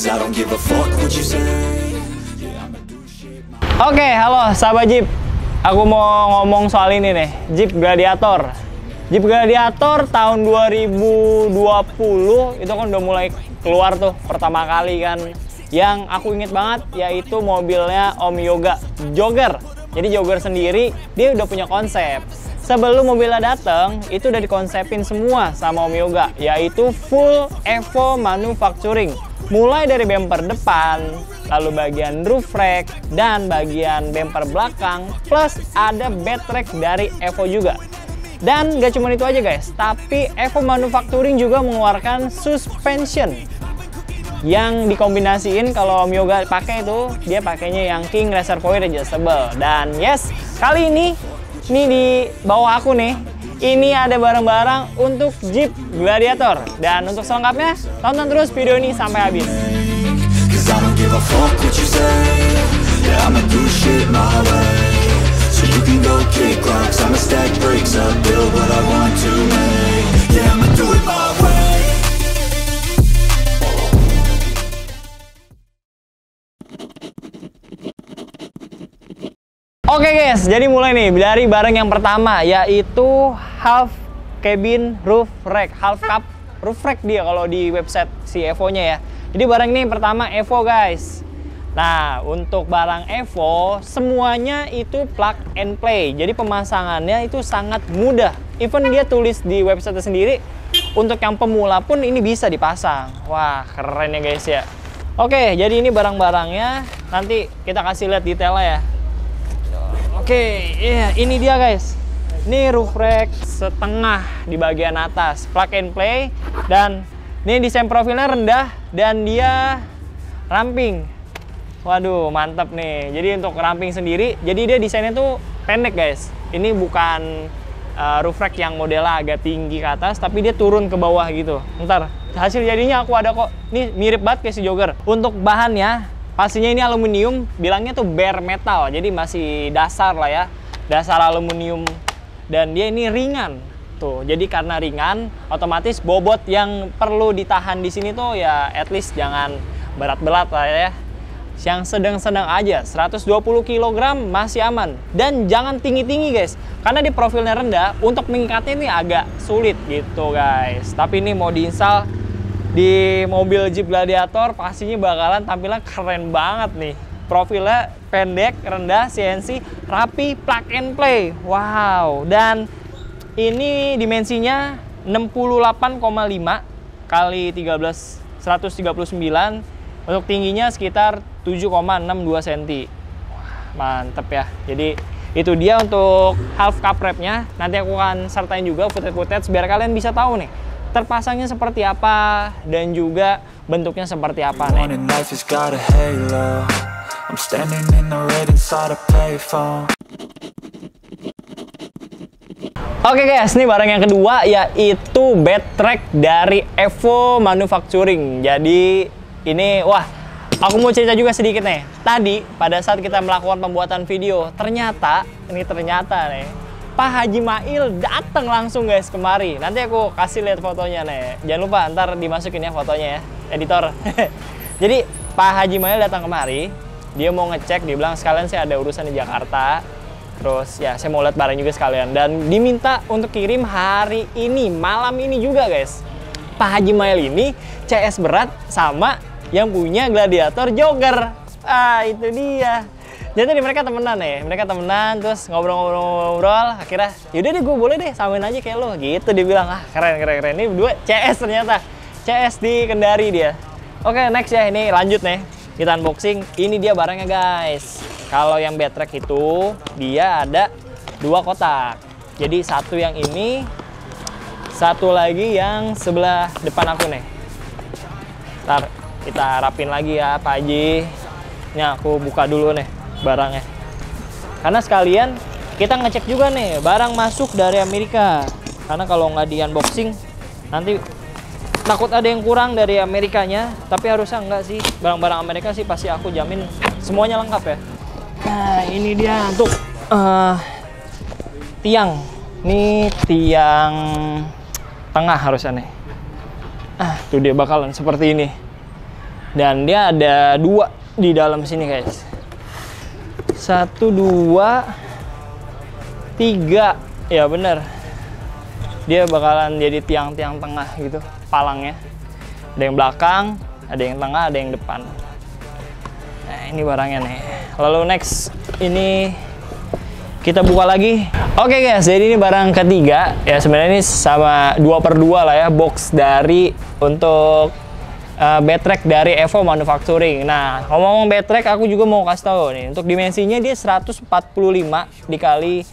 'cause I don't give a fuck what you say. Oke, halo sahabat Jeep. Aku mau ngomong soal ini nih, Jeep Gladiator. Jeep Gladiator tahun 2020 itu kan udah mulai keluar tuh pertama kali kan. Yang aku inget banget yaitu mobilnya Om Yoga, Jogger. Jadi Jogger sendiri dia udah punya konsep. Sebelum mobilnya datang, itu udah dikonsepin semua sama Om Yoga, yaitu full Evo manufacturing. Mulai dari bumper depan, lalu bagian roof rack, dan bagian bumper belakang, plus ada bed rack dari Evo juga. Dan gak cuma itu aja guys, tapi Evo manufacturing juga mengeluarkan suspension yang dikombinasiin. Kalau Om Yoga pakai itu, dia pakainya yang King Reservoir Adjustable. Dan yes, kali ini di bawah aku nih, ini ada barang-barang untuk Jeep Gladiator. Dan untuk selengkapnya, tonton terus video ini sampai habis. Oke guys, jadi mulai nih dari barang yang pertama, yaitu half cabin roof rack, half cup roof rack dia kalau di website si Evo-nya ya. Jadi barang ini pertama Evo guys. Nah, untuk barang Evo semuanya itu plug and play. Jadi pemasangannya itu sangat mudah. Even dia tulis di website sendiri, untuk yang pemula pun ini bisa dipasang. Wah, keren ya guys ya. Oke, jadi ini barang-barangnya. Nanti kita kasih lihat detailnya ya. Oke, ini dia guys. Ini roof rack setengah di bagian atas, plug and play, dan ini desain profilnya rendah dan dia ramping. Waduh, mantap nih. Jadi untuk ramping sendiri, jadi dia desainnya tuh pendek guys. Ini bukan roof rack yang modelnya agak tinggi ke atas, tapi dia turun ke bawah gitu. Ntar hasil jadinya aku ada kok. Ini mirip banget kayak si Jogger. Untuk bahannya pastinya ini aluminium, bilangnya tuh bare metal, jadi masih dasar lah ya, dasar aluminium. Dan dia ini ringan tuh, jadi karena ringan, otomatis bobot yang perlu ditahan di sini tuh ya at least jangan berat-berat lah ya, yang sedang-sedang aja, 120 kg masih aman. Dan jangan tinggi-tinggi guys, karena di profilnya rendah, untuk mengikatnya ini agak sulit gitu guys. Tapi ini mau diinstal di mobil Jeep Gladiator pastinya bakalan tampilan keren banget nih. Profilnya pendek, rendah, CNC, rapi, plug and play. Wow, dan ini dimensinya 68,5 kali 13 139. Untuk tingginya sekitar 7,62 cm. Wah, mantep ya. Jadi itu dia untuk half cup wrap-nya. Nanti aku akan sertain juga footage-footage biar kalian bisa tahu nih terpasangnya seperti apa dan juga bentuknya seperti apa nih. Oke guys, ini barang yang kedua yaitu bed rack dari Evo Manufacturing. Jadi ini, wah, aku mau cerita juga sedikit nih. Tadi pada saat kita melakukan pembuatan video, ternyata nih Pak Haji Mail datang langsung guys kemari. Nanti aku kasih lihat fotonya nih. Jangan lupa ntar dimasukin ya fotonya ya, editor. Jadi Pak Haji Mail datang kemari. Dia mau ngecek, dia bilang sekalian saya ada urusan di Jakarta. Terus ya saya mau lihat barang juga sekalian. Dan diminta untuk kirim hari ini, malam ini juga guys. Pak Haji Mail ini CS berat sama yang punya Gladiator Jogger. Ah, itu dia. Jadi mereka temenan ya, mereka temenan terus ngobrol-ngobrol, akhirnya yaudah deh gue boleh deh samain aja kayak lo gitu. Dia bilang, ah keren. Ini berdua CS ternyata, CS di Kendari dia. Oke, next ya, ini lanjut nih, kita unboxing. Ini dia barangnya guys. Kalau yang bed rack itu dia ada 2 kotak. Jadi satu yang ini, satu lagi yang sebelah depan aku nih. Ntar kita rapin lagi ya Pak Haji. Ini aku buka dulu nih barangnya, karena sekalian kita ngecek juga nih barang masuk dari Amerika, karena kalau nggak di unboxing nanti takut ada yang kurang dari Amerikanya. Tapi harusnya enggak sih, barang-barang Amerika sih pasti aku jamin semuanya lengkap ya. Nah ini dia untuk tiang, ini tiang tengah harusnya nih. Tuh dia bakalan seperti ini. Dan dia ada 2 di dalam sini guys. 1, 2, 3. Ya bener, dia bakalan jadi tiang-tiang tengah gitu palangnya. Ada yang belakang, ada yang tengah, ada yang depan. Nah ini barangnya nih. Lalu next ini kita buka lagi. Oke guys, jadi ini barang ketiga. Ya sebenarnya ini sama 2/2 lah ya, box dari untuk backtrack dari Evo Manufacturing. Nah, ngomong-ngomong backtrack, aku juga mau kasih tahu nih. Untuk dimensinya dia 145 dikali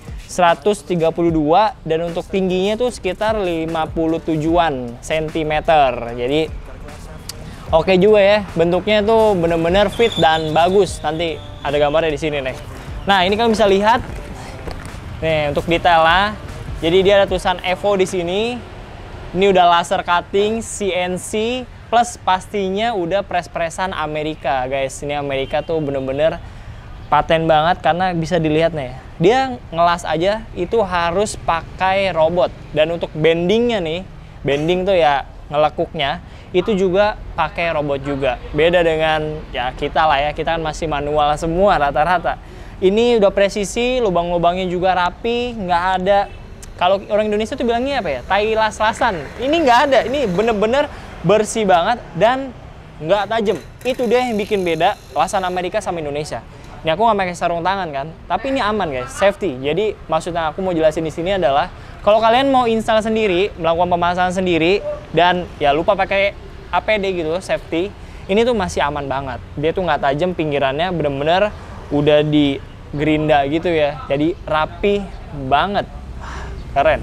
132 dan untuk tingginya tuh sekitar 57-an cm. Jadi oke juga ya. Bentuknya tuh bener-bener fit dan bagus. Nanti ada gambarnya di sini nih. Nah, ini kalian bisa lihat nih untuk detailnya. Jadi dia ada tulisan Evo di sini. Ini udah laser cutting CNC. Plus pastinya udah press-pressan Amerika guys. Ini Amerika tuh bener-bener paten banget karena bisa dilihat nih. Dia ngelas aja itu harus pakai robot. Dan untuk bendingnya nih, bending tuh ya ngelekuknya, itu juga pakai robot juga. Beda dengan ya kita lah ya, kita kan masih manual semua rata-rata. Ini udah presisi, lubang-lubangnya juga rapi, nggak ada. Kalau orang Indonesia tuh bilangnya apa ya? Tai las-lasan. Ini nggak ada, ini bener-bener bersih banget dan nggak tajam. Itu dia yang bikin beda lasan Amerika sama Indonesia. Ini aku nggak pakai sarung tangan kan, tapi ini aman guys, safety. Jadi maksudnya aku mau jelasin di sini adalah kalau kalian mau install sendiri, melakukan pemasangan sendiri dan ya lupa pakai APD gitu, safety, ini tuh masih aman banget. Dia tuh nggak tajam, pinggirannya bener-bener udah di gerinda gitu ya. Jadi rapi banget, keren.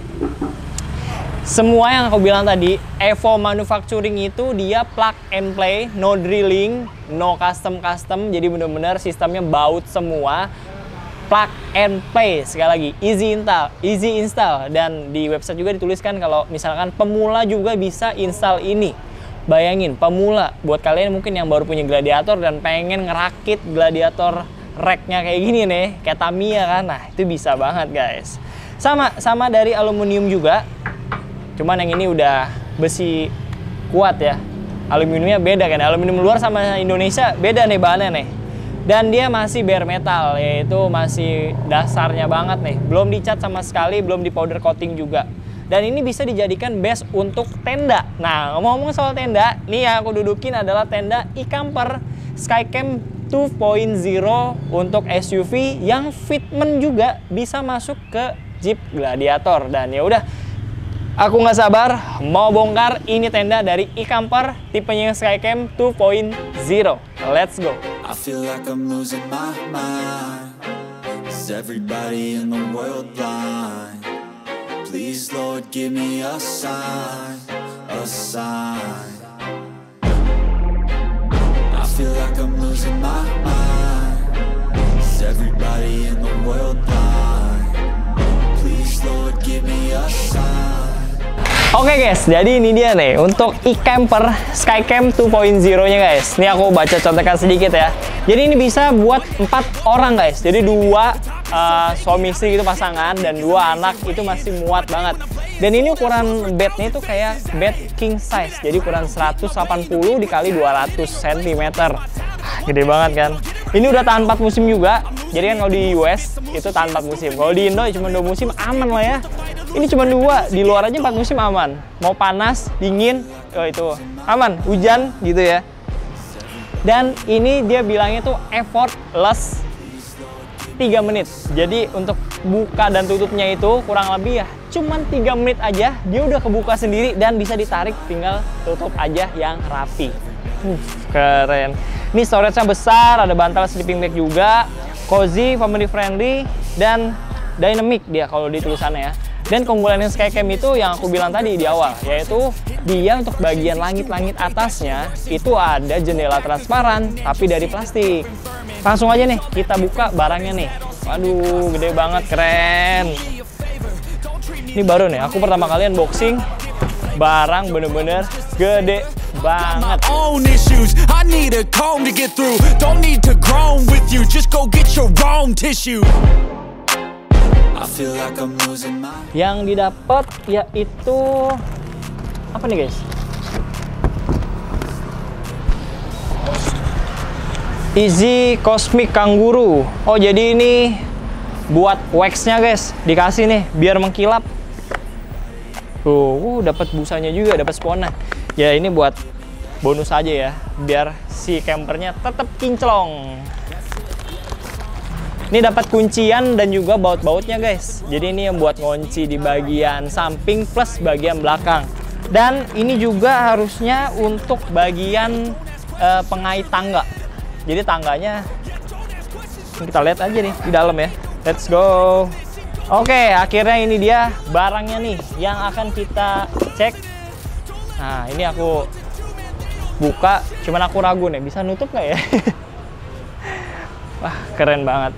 Semua yang aku bilang tadi, Evo Manufacturing itu dia plug and play, no drilling, no custom, jadi bener-bener sistemnya baut semua, plug and play. Sekali lagi, easy install, dan di website juga dituliskan kalau misalkan pemula juga bisa install ini. Bayangin, pemula, buat kalian mungkin yang baru punya gladiator dan pengen ngerakit gladiator racknya kayak gini nih, kayak Tamiya kan, nah itu bisa banget guys. Sama dari aluminium juga. Cuman yang ini udah besi kuat ya. Aluminiumnya beda kan. Aluminium luar sama Indonesia beda nih bahannya nih. Dan dia masih bare metal, yaitu masih dasarnya banget nih. Belum dicat sama sekali, belum di powder coating juga. Dan ini bisa dijadikan base untuk tenda. Nah, ngomong-ngomong soal tenda, nih yang aku dudukin adalah tenda e-camper Skycam 2.0 untuk SUV yang fitment juga bisa masuk ke Jeep Gladiator. Dan ya udah, aku nggak sabar mau bongkar ini tenda dari e-camper tipenya Skycam 2.0. Let's go. I feel like I'm losing my mind. Is everybody in the world blind? Please, Lord, give me a sign, a sign. I feel like I'm losing my mind. Is everybody in the world blind? Please, Lord, give me a sign. Oke guys, jadi ini dia nih untuk e-camper Skycam 2.0-nya guys. Ini aku baca contekan sedikit ya. Jadi ini bisa buat 4 orang guys. Jadi 2 suami istri gitu pasangan dan 2 anak itu masih muat banget. Dan ini ukuran bednya itu kayak bed king size. Jadi ukuran 180 dikali 200 cm. Gede banget kan. Ini udah tahan 4 musim juga. Jadi kan kalau di US itu tahan 4 musim. Kalau di Indo cuma 2 musim aman lah ya. Ini cuma 2, di luar aja 4 musim aman. Mau panas, dingin, oh itu aman, hujan gitu ya. Dan ini dia bilangnya tuh effortless 3 menit. Jadi untuk buka dan tutupnya itu kurang lebih ya cuman 3 menit aja dia udah kebuka sendiri dan bisa ditarik, tinggal tutup aja yang rapi. Keren. Ini storage-nya besar, ada bantal sleeping bag juga, cozy, family friendly, dan dynamic dia kalau di tulisannya ya. Dan keunggulan yang Skycam itu yang aku bilang tadi di awal, yaitu dia untuk bagian langit-langit atasnya itu ada jendela transparan tapi dari plastik. Langsung aja nih kita buka barangnya nih. Waduh, gede banget, keren. Ini baru nih, aku pertama kali unboxing barang bener-bener gede banget. Yang didapat yaitu apa nih guys? Easy Cosmic Kangaroo. Oh, jadi ini buat waxnya guys, dikasih nih biar mengkilap. Tuh, dapat busanya juga, dapat spona. Ya ini buat bonus aja ya, biar si campernya tetap kinclong. Ini dapat kuncian dan juga baut-bautnya guys. Jadi ini yang buat ngunci di bagian samping plus bagian belakang. Dan ini juga harusnya untuk bagian pengait tangga. Jadi tangganya kita lihat aja nih di dalam ya. Let's go. Oke, akhirnya ini dia barangnya nih yang akan kita cek. Nah, ini aku buka, cuman aku ragu nih, bisa nutup nggak ya? Wah, keren banget.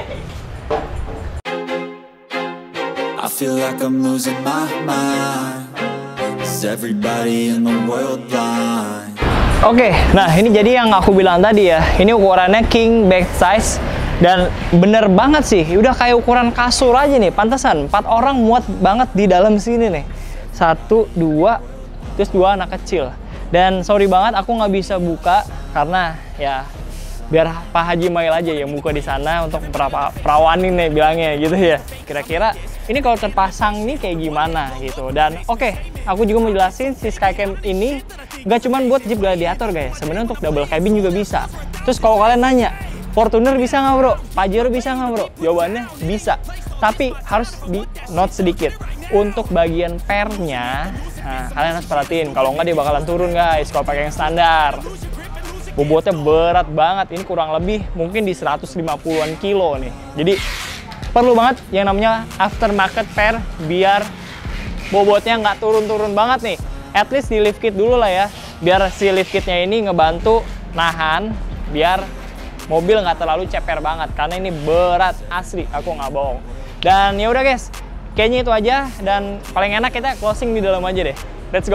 I feel like I'm losing my mind. Is everybody in the world blind? Oke, nah ini jadi yang aku bilang tadi ya. Ini ukurannya king bed size dan bener banget sih. Udah kayak ukuran kasur aja nih. Pantesan 4 orang muat banget di dalam sini nih. 1, 2, terus 2 anak kecil. Dan sorry banget aku nggak bisa buka karena ya biar Pak Haji Mail aja yang buka di sana untuk perawanin nih bilangnya gitu ya. Kira-kira ini kalau terpasang nih kayak gimana gitu. Dan oke, aku juga mau jelasin si Skycam ini nggak cuma buat Jeep Gladiator guys. Sebenarnya untuk double cabin juga bisa. Terus kalau kalian nanya, Fortuner bisa nggak bro? Pajero bisa nggak bro? Jawabannya bisa. Tapi harus di note sedikit. Untuk bagian pernya, nah kalian harus perhatiin. Kalau nggak dia bakalan turun guys kalau pakai yang standar. Bobotnya berat banget, ini kurang lebih mungkin di 150-an kilo nih. Jadi perlu banget yang namanya aftermarket pair biar bobotnya nggak turun-turun banget nih. At least di lift kit dulu lah ya, biar si lift kitnya ini ngebantu nahan, biar mobil nggak terlalu ceper banget. Karena ini berat asli, aku nggak bohong. Dan ya udah guys, kayaknya itu aja. Dan paling enak kita closing di dalam aja deh. Let's go.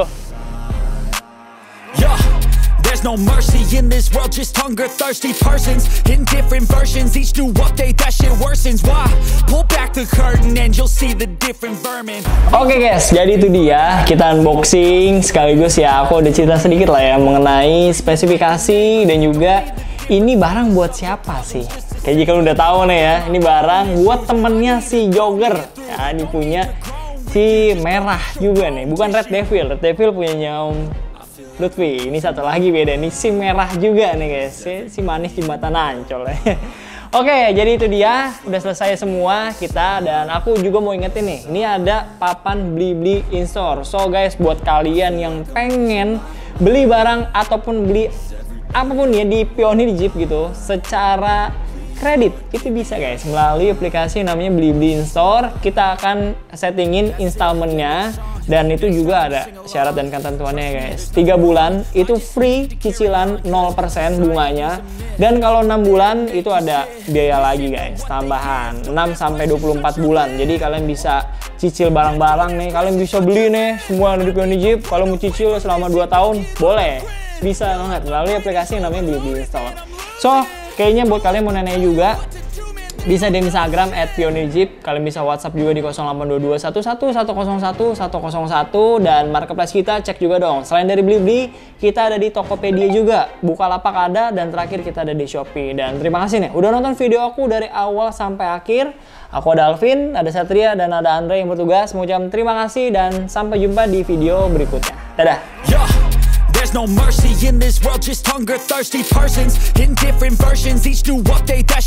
There's no mercy in this world, just hunger-thirsty persons in different versions. Each new update, that shit worsens. Why? Pull back the curtain and you'll see the different vermin. Oke guys, jadi itu dia kita unboxing sekaligus ya aku udah cerita sedikit lah ya mengenai spesifikasi dan juga ini barang buat siapa sih? Kayak jika lu udah tahu nih ya, ini barang buat temennya si Jogger. Ya, ini punya si merah juga nih, bukan Red Devil. Red Devil punyanya Lutfi, ini satu lagi beda nih, si merah juga nih guys, si manis di mata Ancol. Oke, jadi itu dia, udah selesai semua kita dan aku juga mau ingetin nih, ini ada papan beli-beli in-store. So guys, buat kalian yang pengen beli barang ataupun beli apapun ya di Pionir Jeep gitu, secara kredit itu bisa guys melalui aplikasi namanya Blibli In-Store. Kita akan settingin installmentnya dan itu juga ada syarat dan ketentuannya guys. 3 bulan itu free cicilan 0% bunganya, dan kalau 6 bulan itu ada biaya lagi guys tambahan 6 sampai 24 bulan. Jadi kalian bisa cicil barang-barang nih, kalian bisa beli nih semua di Pionir Jeep. Kalau mau cicil selama 2 tahun boleh, bisa banget melalui aplikasi yang namanya Blibli In-Store. So kayaknya buat kalian mau nanya juga, bisa di Instagram @pionirjeep. Kalian bisa WhatsApp juga di 0822 11 101 101 dan marketplace kita cek juga dong. Selain dari Blibli, kita ada di Tokopedia juga, Bukalapak ada, dan terakhir kita ada di Shopee. Dan terima kasih nih udah nonton video aku dari awal sampai akhir. Aku ada Alvin, ada Satria, dan ada Andre yang bertugas mengucapkan terima kasih dan sampai jumpa di video berikutnya. Dadah. There's no mercy in this world, just hunger-thirsty persons in different versions. Each new update, that